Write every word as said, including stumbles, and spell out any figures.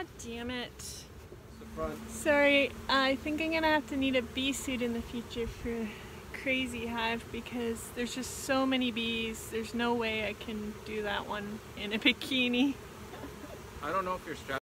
damn it. It's the front. Sorry, I think I'm gonna have to need a bee suit in the future for crazy hive because there's just so many bees. There's no way I can do that one in a bikini. I don't know if you're strapped.